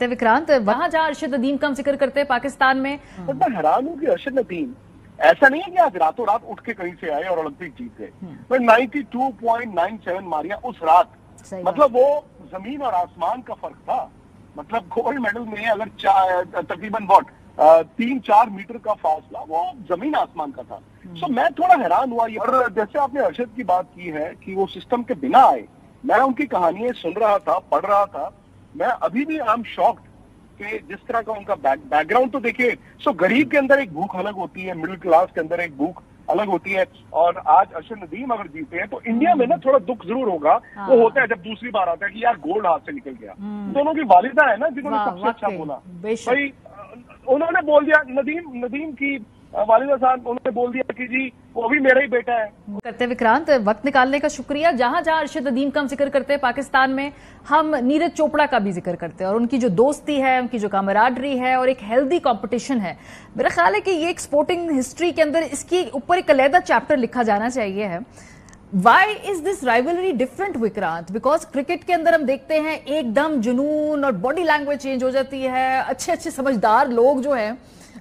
करते विक्रांत, वहां जहां अरशद नदीम का हम जिक्र करते हैं पाकिस्तान में, तो मैं हैरान हूँ कि अरशद नदीम ऐसा नहीं है कि आज रातों रात उठ के कहीं से आए और ओलंपिक जीत गए। पर 92.97 मारिया उस रात, मतलब वो जमीन और आसमान का फर्क था। मतलब गोल्ड मेडल में अगर तकरीबन 3-4 मीटर का फासला, वो जमीन आसमान का था। सो मैं थोड़ा हैरान हुआ। और जैसे आपने अरशद की बात की है कि वो सिस्टम के बिना आए, मैं उनकी कहानियां सुन रहा था, पढ़ रहा था, मैं अभी भी आई एम शॉक्ड कि जिस तरह का उनका बैकग्राउंड तो देखिए। सो गरीब के अंदर एक भूख अलग होती है, मिडिल क्लास के अंदर एक भूख अलग होती है। और आज अरशद नदीम अगर जीते हैं तो इंडिया में ना थोड़ा दुख जरूर होगा। वो होता है जब दूसरी बार आता है कि यार गोल्ड हाथ से निकल गया। दोनों की वालिदा है ना जिन्होंने सबसे अच्छा बोला भाई। उन्होंने बोल दिया, नदीम की वालिदा साहब, उन्होंने बोल दिया कि जी वो भी मेरा ही बेटा है। करते विक्रांत, वक्त निकालने का शुक्रिया। जहां जहां अरशद नदीम का हम जिक्र करते हैं पाकिस्तान में, हम नीरज चोपड़ा का भी जिक्र करते हैं और उनकी जो दोस्ती है, उनकी जो कामराडरी है और एक हेल्दी कंपटीशन है। मेरा ख्याल है कि ये एक स्पोर्टिंग हिस्ट्री के अंदर इसके ऊपर एक अलग चैप्टर लिखा जाना चाहिए है। Why is this rivalry different, Vikrant? Because cricket के अंदर हम देखते हैं एकदम जुनून और बॉडी लैंग्वेज चेंज हो जाती है। अच्छे समझदार लोग जो हैं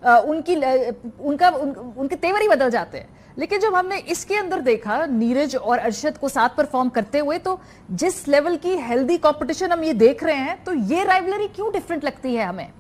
उनके तेवर ही बदल जाते हैं। लेकिन जब हमने इसके अंदर देखा नीरज और अरशद को साथ परफॉर्म करते हुए, तो जिस लेवल की हेल्दी कंपटीशन हम ये देख रहे हैं, तो ये राइवलरी क्यों डिफरेंट लगती है हमें?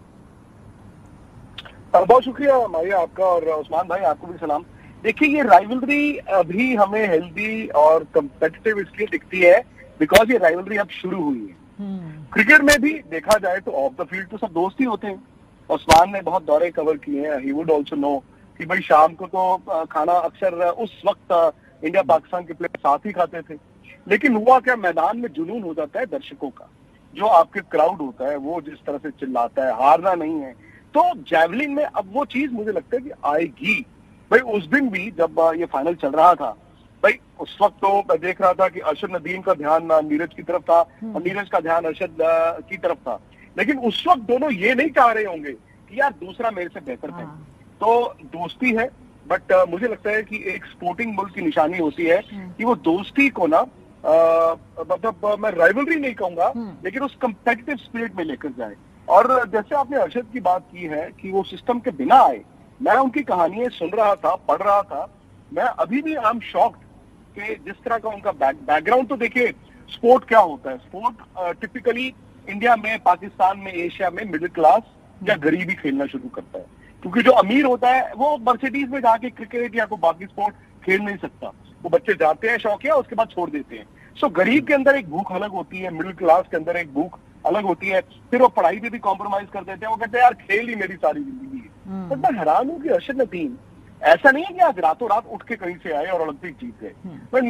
बहुत शुक्रिया मारिया आपका, और उस्मान भाई आपको भी सलाम। देखिए, ये राइवलरी अभी हमें हेल्दी और कंपेटिटिव इसलिए दिखती है बिकॉज ये राइवलरी अब शुरू हुई है। क्रिकेट में भी देखा जाए तो ऑफ द फील्ड तो सब दोस्त ही होते हैं। उस्मान ने बहुत दौरे कवर किए हैं, ही वुड ऑल्सो नो कि भाई शाम को तो खाना अक्सर उस वक्त इंडिया पाकिस्तान के प्लेयर साथ ही खाते थे। लेकिन हुआ क्या, मैदान में जुनून हो जाता है दर्शकों का, जो आपके क्राउड होता है वो जिस तरह से चिल्लाता है, हारना नहीं है। तो जैवलिन में अब वो चीज मुझे लगता है कि आएगी। भाई उस दिन भी जब ये फाइनल चल रहा था, भाई उस वक्त तो मैं देख रहा था कि अरशद नदीम का ध्यान नीरज की तरफ था और नीरज का ध्यान अरशद की तरफ था। लेकिन उस वक्त दोनों ये नहीं चाह रहे होंगे कि यार दूसरा मेरे से बेहतर है। तो दोस्ती है, बट मुझे लगता है कि एक स्पोर्टिंग मुल्क की निशानी होती है कि वो दोस्ती को ना मतलब मैं राइवलरी नहीं कहूंगा, लेकिन उस कंपेटिटिव स्पिरिट में लेकर जाए। और जैसे आपने अरशद की बात की है कि वो सिस्टम के बिना आए, मैं उनकी कहानियां सुन रहा था, पढ़ रहा था, मैं अभी भी आई एम शॉक्ड कि जिस तरह का उनका बैकग्राउंड तो देखिए। स्पोर्ट क्या होता है, स्पोर्ट टिपिकली इंडिया में, पाकिस्तान में, एशिया में मिडिल क्लास या गरीब ही खेलना शुरू करता है। क्योंकि जो अमीर होता है वो मर्सिडीज में जाके क्रिकेट या कोई बाकी स्पोर्ट खेल नहीं सकता। वो बच्चे जाते हैं शौकिया, उसके बाद छोड़ देते हैं। सो गरीब के अंदर एक भूख अलग होती है, मिडिल क्लास के अंदर एक भूख अलग होती है। फिर वो पढ़ाई पे भी कॉम्प्रोमाइज कर देते हैं। वो कहते हैं यार खेल ही मेरी सारी जिंदगी है। तो मैं हैरान हूँ कि अरशद नदीम ऐसा नहीं है कि आज रातों रात उठ के कहीं से आए और ओलंपिक जीत गए। पर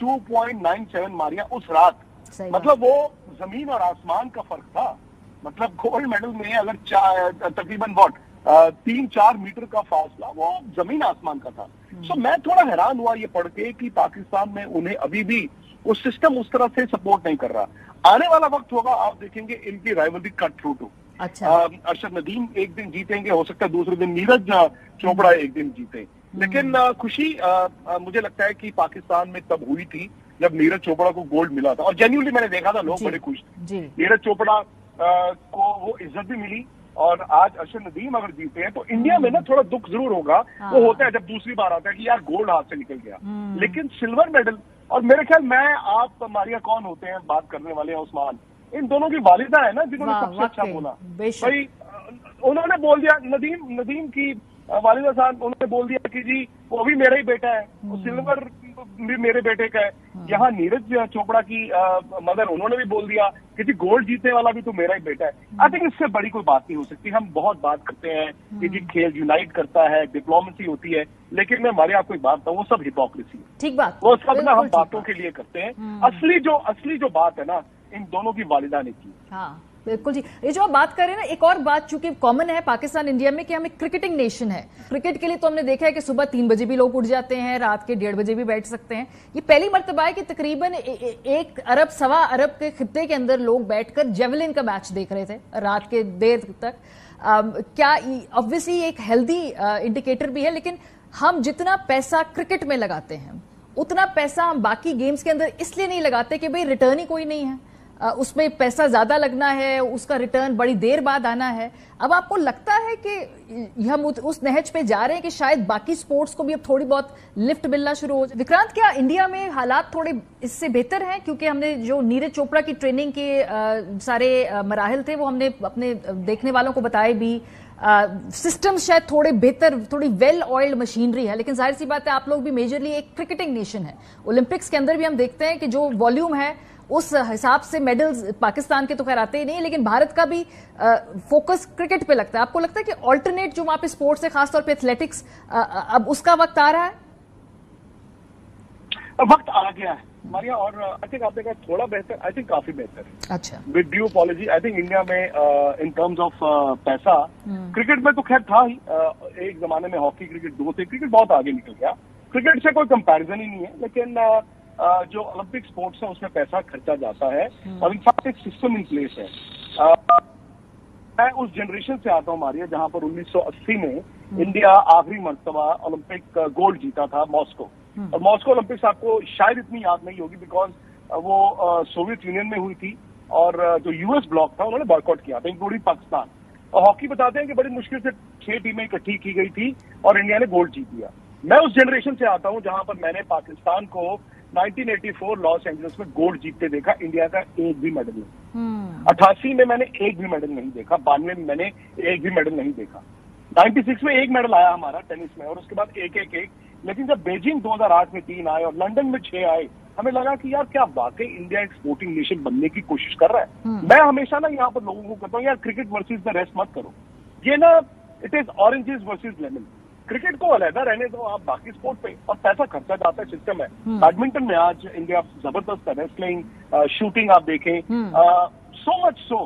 92.97 मारिया उस रात, मतलब वो जमीन और आसमान का फर्क था। मतलब गोल्ड मेडल में अगर तकरीबन 3-4 मीटर का फासला, वो जमीन आसमान का था। सो मैं थोड़ा हैरान हुआ ये पढ़ के कि पाकिस्तान में उन्हें अभी भी वो सिस्टम उस तरह से सपोर्ट नहीं कर रहा। आने वाला वक्त होगा, आप देखेंगे इनकी राइवलरी कट थ्रू टू। अच्छा, अरशद नदीम एक दिन जीतेंगे, हो सकता है दूसरे दिन नीरज चोपड़ा एक दिन जीते। लेकिन खुशी मुझे लगता है कि पाकिस्तान में तब हुई थी जब नीरज चोपड़ा को गोल्ड मिला था। और जेन्युइनली मैंने देखा था, लोग बड़े खुश थे। नीरज चोपड़ा को वो इज्जत भी मिली। और आज अरशद नदीम अगर जीते हैं तो इंडिया में ना थोड़ा दुख जरूर होगा। वो होता है जब दूसरी बार आता है कि यार गोल्ड हाथ से निकल गया। लेकिन सिल्वर मेडल, और मेरे ख्याल मैं आप मारिया कौन होते हैं बात करने वाले हैं, उस्मान, इन दोनों की वालिदा है ना जिन्होंने सबसे अच्छा बोला भाई। उन्होंने बोल दिया, नदीम की वालिदा साहब, उन्होंने बोल दिया कि जी वो भी मेरा ही बेटा है, सिल्वर भी मेरे बेटे का है। यहाँ नीरज चोपड़ा की मदर, उन्होंने भी बोल दिया कि जी गोल्ड जीतने वाला भी तो मेरा ही बेटा है। आई थिंक इससे बड़ी कोई बात नहीं हो सकती। हम बहुत बात करते हैं कि जी खेल यूनाइट करता है, डिप्लोमेसी होती है, लेकिन मैं हमारे आपको एक बात बताऊं, वो सब हिपोक्रेसी है। ठीक बात, वो सब ना हम बातों के लिए करते हैं। असली जो बात है ना, इन दोनों की वालिदा ने की। हाँ बिल्कुल जी। ये जो आप बात कर रहे हैं ना, एक और बात चूंकि कॉमन है पाकिस्तान इंडिया में कि हम एक क्रिकेटिंग नेशन है। क्रिकेट के लिए तो हमने देखा है कि सुबह 3 बजे भी लोग उठ जाते हैं, रात के 1:30 बजे भी बैठ सकते हैं। ये पहली मर्तबा है कि तकरीबन 1 अरब सवा अरब के खित्ते के अंदर लोग बैठकर जेवलिन का मैच देख रहे थे रात के देर तक। क्या ऑब्वियसली एक हेल्दी इंडिकेटर भी है, लेकिन हम जितना पैसा क्रिकेट में लगाते हैं उतना पैसा हम बाकी गेम्स के अंदर इसलिए नहीं लगाते कि भाई रिटर्न ही कोई नहीं है। उसमें पैसा ज्यादा लगना है, उसका रिटर्न बड़ी देर बाद आना है। अब आपको लगता है कि हम उस नहज पे जा रहे हैं कि शायद बाकी स्पोर्ट्स को भी अब थोड़ी बहुत लिफ्ट मिलना शुरू हो जाए? विक्रांत, क्या इंडिया में हालात थोड़े इससे बेहतर हैं? क्योंकि हमने जो नीरज चोपड़ा की ट्रेनिंग के सारे मराहिल थे वो हमने अपने देखने वालों को बताए भी। सिस्टम शायद थोड़े बेहतर, थोड़ी वेल ऑयल्ड मशीनरी है, लेकिन जाहिर सी बात है आप लोग भी मेजरली एक क्रिकेटिंग नेशन है। ओलंपिक्स के अंदर भी हम देखते हैं कि जो वॉल्यूम है उस हिसाब से मेडल्स पाकिस्तान के तो खैर आते ही नहीं, लेकिन भारत का भी फोकस क्रिकेट पे लगता है। आपको लगता है कि ऑल्टरनेट जो वहां पे स्पोर्ट्स है, खासतौर पे एथलेटिक्स, अब उसका वक्त आ रहा है? वक्त आ गया है मारिया, और आई थिंक आपने कहा थोड़ा बेहतर, आई थिंक काफी बेहतर है। अच्छा, with due apology, I think India में इन टर्म्स ऑफ पैसा, क्रिकेट में तो खैर था ही, एक जमाने में हॉकी क्रिकेट दो थे, क्रिकेट बहुत आगे निकल गया, क्रिकेट से कोई कंपैरिजन ही नहीं है। लेकिन जो ओलंपिक स्पोर्ट्स है उसमें पैसा खर्चा जाता है और इनफैक्ट एक सिस्टम इन प्लेस है। मैं उस जनरेशन से आता हूँ मारिया जहां पर 1980 में इंडिया आखिरी मर्तबा ओलंपिक गोल्ड जीता था मॉस्को। और मॉस्को ओलंपिक्स आपको शायद इतनी याद नहीं होगी बिकॉज वो सोवियत यूनियन में हुई थी और जो यूएस ब्लॉक था उन्होंने बॉयकॉट किया था, इंक्लूडिंग पाकिस्तान। और हॉकी बताते हैं कि बड़ी मुश्किल से 6 टीमें इकट्ठी की गई थी और इंडिया ने गोल्ड जीत लिया। मैं उस जनरेशन से आता हूं जहां पर मैंने पाकिस्तान को 1984 लॉस एंजलिस में गोल्ड जीतते देखा, इंडिया का एक भी मेडल नहीं। 88 में मैंने एक भी मेडल नहीं देखा, 92 में मैंने एक भी मेडल नहीं देखा, 96 में एक मेडल आया हमारा टेनिस में और उसके बाद एक। लेकिन जब बीजिंग 2008 में 3 आए और लंदन में 6 आए, हमें लगा कि यार क्या वाकई इंडिया एक स्पोर्टिंग नेशन बनने की कोशिश कर रहा है। मैं हमेशा ना यहाँ पर लोगों को कहता हूँ यार क्रिकेट वर्सेस द रेस्ट मत करो, ये ना it is oranges versus lemon. Cricket को अलहदा रहने दो, आप बाकी स्पोर्ट पे, और पैसा खर्चा जाता है, सिस्टम है। बैडमिंटन में आज इंडिया जबरदस्त है, रेसलिंग, शूटिंग आप देखें, सो मच सो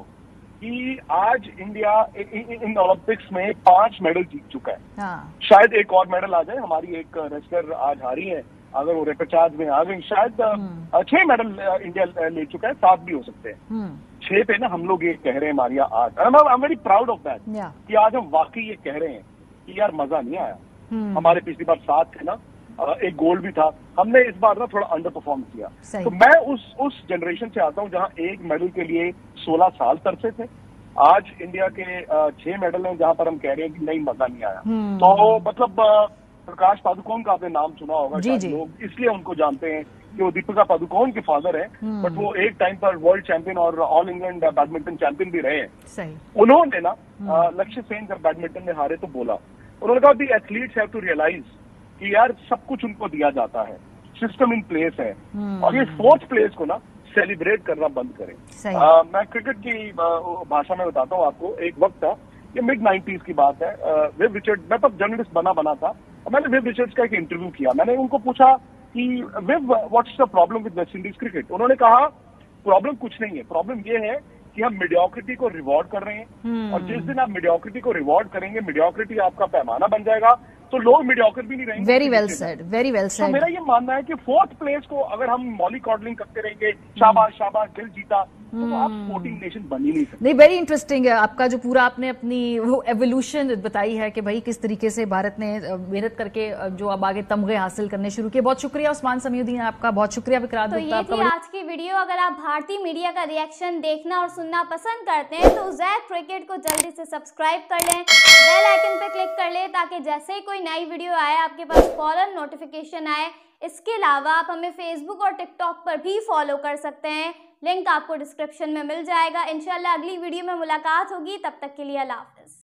कि आज इंडिया इन ओलंपिक्स में 5 मेडल जीत चुका है। शायद एक और मेडल आ जाए, हमारी एक रेसलर आज हारी है, अगर वो रेपेचाज में आ गई शायद 6 मेडल इंडिया ले चुका है, 7 भी हो सकते हैं। 6 पे ना हम लोग ये कह रहे हैं मारिया आज, I am very proud of that कि आज हम वाकई ये कह रहे हैं कि यार मजा नहीं आया। हमारे पिछली बार 7 थे ना, एक गोल्ड भी था, हमने इस बार ना थोड़ा अंडर परफॉर्म किया। तो मैं उस जनरेशन से आता हूं जहां एक मेडल के लिए 16 साल तरसे थे। आज इंडिया के 6 मेडल हैं जहां पर हम कह रहे हैं कि नहीं मजा नहीं आया। तो मतलब प्रकाश पादुकोण का आपने नाम सुना होगा, लोग इसलिए उनको जानते हैं कि वो दीपिका पादुकोण के फादर है, बट वो एक टाइम पर वर्ल्ड चैंपियन और ऑल इंग्लैंड बैडमिंटन चैंपियन भी रहे हैं। उन्होंने ना लक्ष्य सेन जब बैडमिंटन में हारे तो बोला, उन्होंने कहा the athletes have to realise कि यार सब कुछ उनको दिया जाता है, सिस्टम इन प्लेस है, और ये 4th प्लेस को ना सेलिब्रेट करना बंद करें। मैं क्रिकेट की भाषा में बताता हूँ आपको, एक वक्त था, ये मिड 90s की बात है, विव रिचर्ड, मैं तब जर्नलिस्ट बना था और मैंने विव रिचर्ड्स का एक इंटरव्यू किया। मैंने उनको पूछा कि विव what's the problem with West Indies cricket. उन्होंने कहा प्रॉब्लम कुछ नहीं है, प्रॉब्लम ये है कि हम मीडियोक्रिटी को रिवॉर्ड कर रहे हैं, और जिस दिन आप मीडियोक्रिटी को रिवॉर्ड करेंगे, मीडियोक्रिटी आपका पैमाना बन जाएगा, तो लोग मीडियोकर भी नहीं रहेंगे। Very well said, very well said. तो मेरा ये मानना है कि 4th प्लेस को अगर हम मॉली कॉडलिंग करते रहेंगे, शाबाश शाबाश दिल जीता, तो आप स्पोर्टिंग नेशन बन ही नहीं सकते। नहीं, वेरी इंटरेस्टिंग है आपका जो पूरा आपने अपनी वो एवोल्यूशन बताई है कि भाई किस तरीके से भारत ने मेहनत करके जो अब आगे तमगे हासिल करने शुरू किए। बहुत शुक्रिया उस्मान समीउद्दीन आपका, बहुत शुक्रिया विक्रांत गुप्ता। तो ये थी आज की वीडियो। अगर आप भारतीय मीडिया का रिएक्शन देखना और सुनना पसंद करते हैं तो ज़ैक क्रिकेट को जल्दी से सब्सक्राइब कर लें, बेल आइकन पे क्लिक कर लें ताकि जैसे ही कोई नई वीडियो आए आपके पास फौरन नोटिफिकेशन आए। इसके अलावा आप हमें फेसबुक और टिकटॉक पर भी फॉलो कर सकते हैं, लिंक आपको डिस्क्रिप्शन में मिल जाएगा। इंशाल्लाह अगली वीडियो में मुलाकात होगी, तब तक के लिए अल्लाह हाफ़िज़।